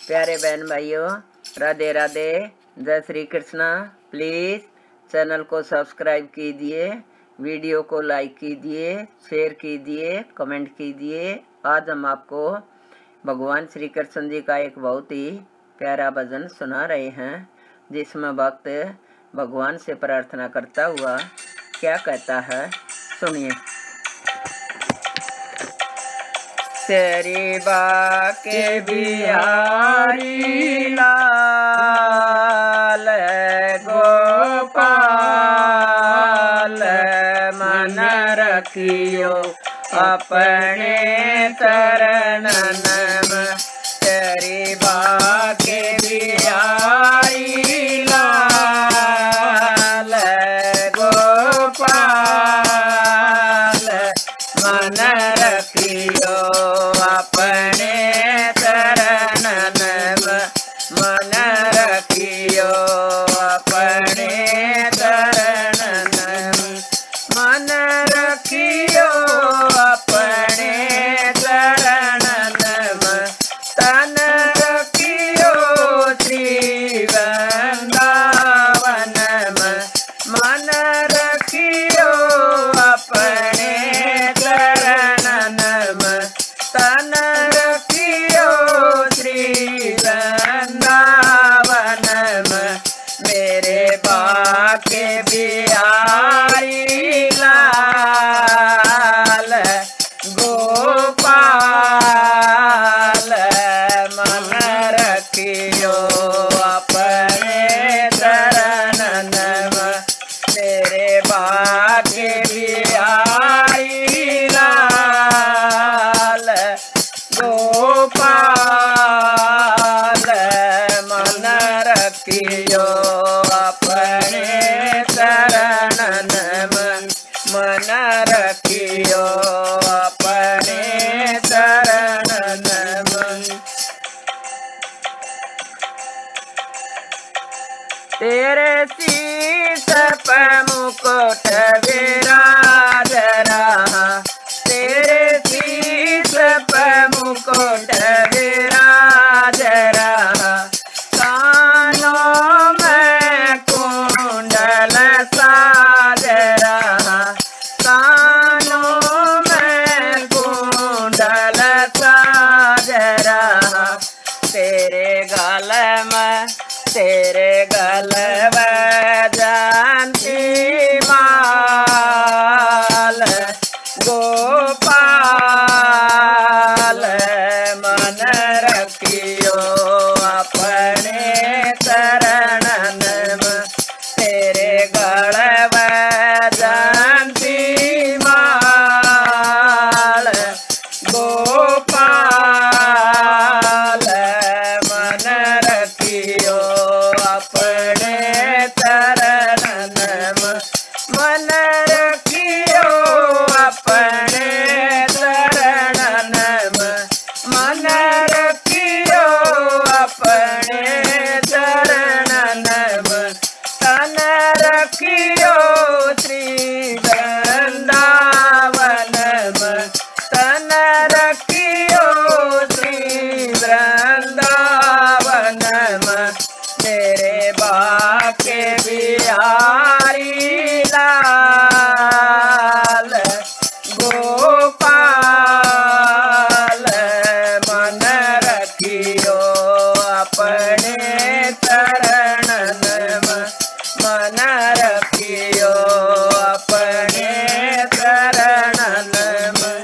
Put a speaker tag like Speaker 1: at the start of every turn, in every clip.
Speaker 1: प्यारे बहन भाइयों, राधे राधे, जय श्री कृष्णा। प्लीज़ चैनल को सब्सक्राइब कीजिए, वीडियो को लाइक कीजिए, शेयर कीजिए, कमेंट कीजिए। आज हम आपको भगवान श्री कृष्ण जी का एक बहुत ही प्यारा भजन सुना रहे हैं, जिसमें भक्त भगवान से प्रार्थना करता हुआ क्या कहता है, सुनिए। तेरी बाके बिहारी लाल गोपाल, मन रखियो अपने चरणन में। तेरी बाके बिहारी लाल गोपाल, मन रखियो अपने चरणन में। मन रखियो अपने चरणन में। मन रखियो अपने चरणन में। तन रखियो श्री वृंदावन में। मन रखियो अपने चरणन में। तन रखियो श्री वृंदावन में। मेरे बाके बिहारी लाल गोपाल, मन रखियो अपने चरणन में। मेरे बाके बिहारी लाल गोपाल, मन रखियो अपने चरणन में। मन रखियो अपने चरणन में। तेरे शीश पे मुकुट विराज रहा। तेरे शीश पे मुकुट विराज रहा। कानों में कुंडल साज रहा। कानों में कुंडल साज रहा। तेरे गल में जानती माल गोपाल, मन रखियो अपने चरणन में। तेरे गल में जानती माल गोपाल, मन रखियो अपने चरणन में। मन रखियो अपने चरणन में। मन रखियो अपने चरणन में। तन रखियो श्री वृंदावन में। तन रखियो श्री वृंदावन में। मेरे बाके बिहारी लाल गोपाल, मन रखियो अपने चरणन में। मन रखियो अपने चरणन में।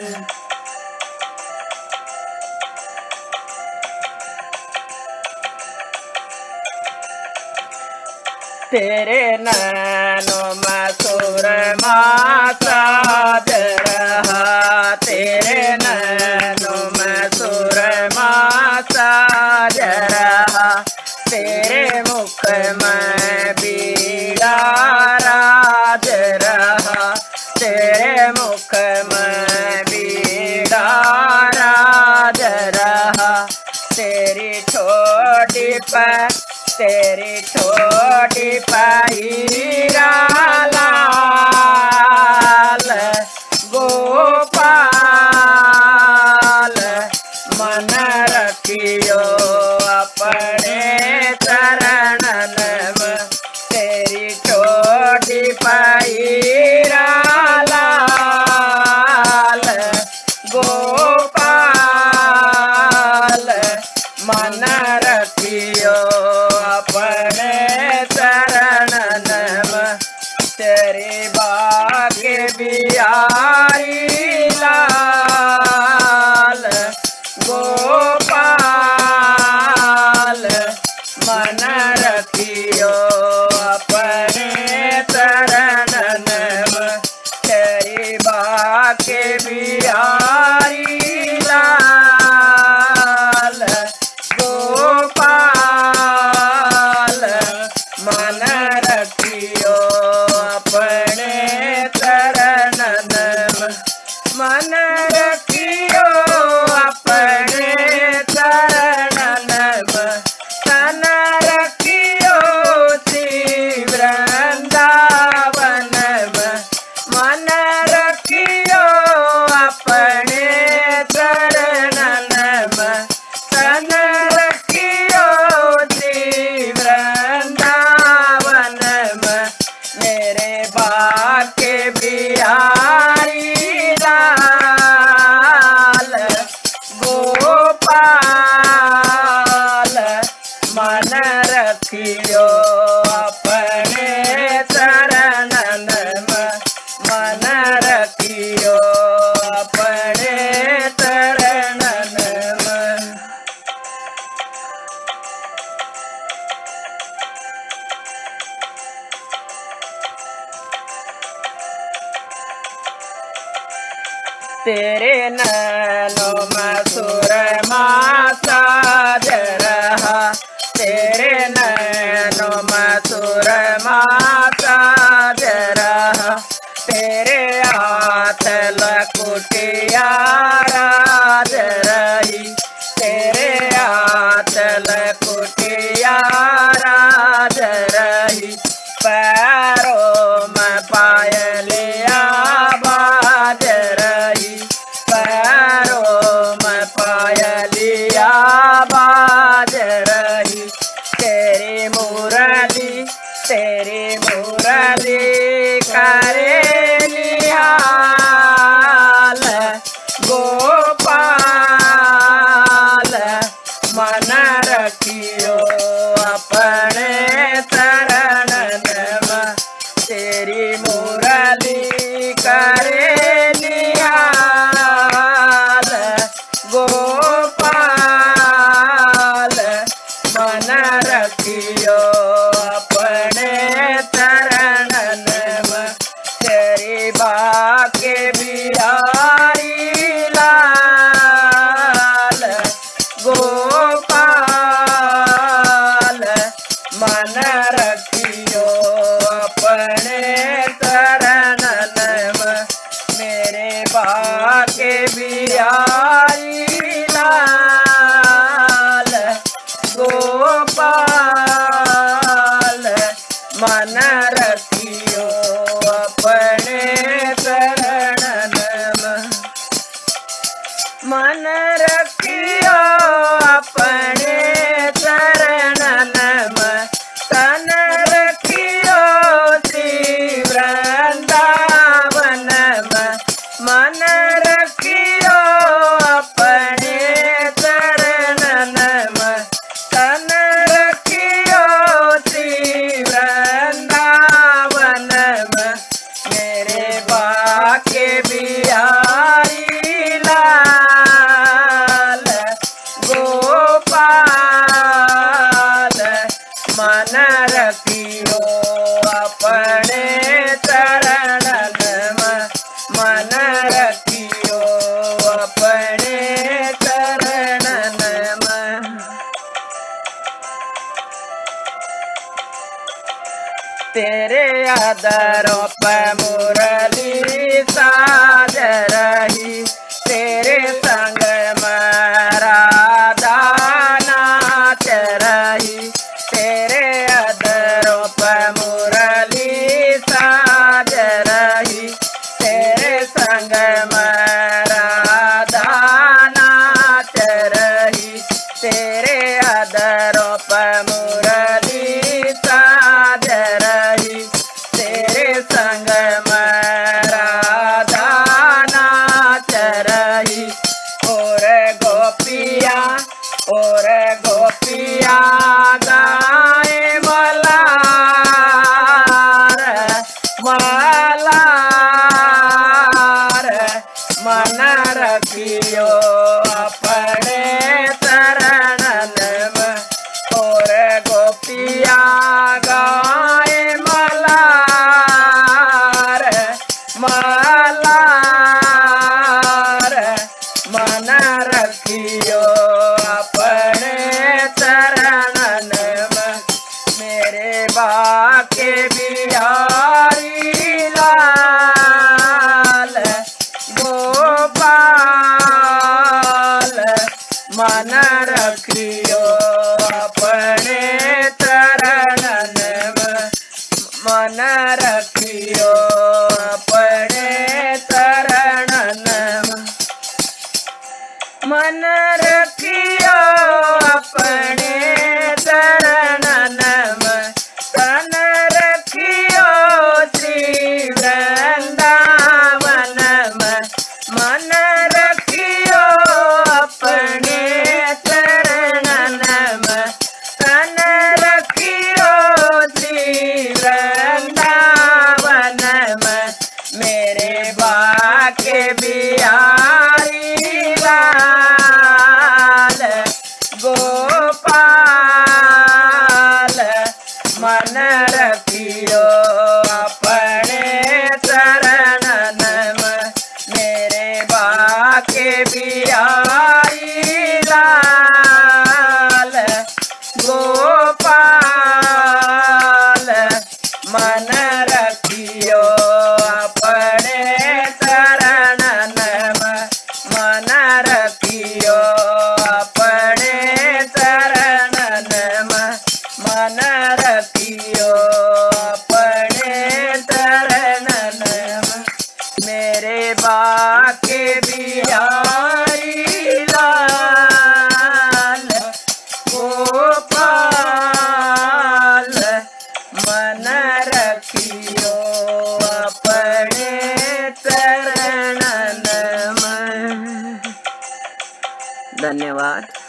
Speaker 1: तेरे नैनों में सुरमा साज रहा। तेरे नैनों में सुरमा साज रहा। तेरे मुख में बीड़ा राज रहा। तेरे मुख में बीड़ा राज रहा। तेरी छोटी हीरा लाल गोपाल, मन रखियो बिहारी लाल गोपाल मन रखियो अपने चरणन में तेरी बाके बिहारी लाल गोपाल मन रखियो अपने चरणन में मन रखियो अपने चरणन में तन रखियो श्री वृंदावन में मन रखियो अपने चरणन में तन रखियो श्री वृंदावन में मेरे बाके बिहारी लाल गोपाल मन रखियो अपने चरणन में मन रखियो अपने चरणन में। तेरे नैनों में सुरमा साज रहा तेरे नैनों में सुरमा साज रहा तेरे हाथ लकुटिया राज रही तेरे हाथ लकुटिया राज रही पैरों में पायलिया बाज रही पैरों में पायलिया बाज रही तेरी मुरली करे निहाल गोपाल मन रखियो अपने चरणन में तेरी मुरली करे निहाल गोपाल मन रखियो अपने चरणन में तेरी बाके बिहारी लाल गोपाल मन रखियो अपने चरणन में मेरे बाके बिहारी लाल गोपाल मन रखियो अपने चरणन में मन रखियो अपने चरणन में तन रखियो श्री वृंदावन में मन रखियो अपने चरणन में तन रखियो श्री वृंदावन में मेरे बाके बिहारी लाल गोपाल मन रखियो अपने चरणन में मन रखियो अपने चरणन में। तेरे अदरों पे मुरली साज रही तेरे संग में राधा नाच रही तेरे अदरों पे मुरली साज रही तेरे संग में राधा नाच रही तेरे अदरों पे मुरली साज रही तेरे संग में राधा नाच रही और गोपिया गाए मलार गोपाल मन रखियो अपने चरणन में मेरे बाके बिहारी लाल गोपाल मन रखियो अपने चरणन में मन रखियो अपने चरणन में मन रखियो अपने चरणन में मेरे बाके बिहारी लाल गोपाल मन रखियो अपने चरणन में। धन्यवाद।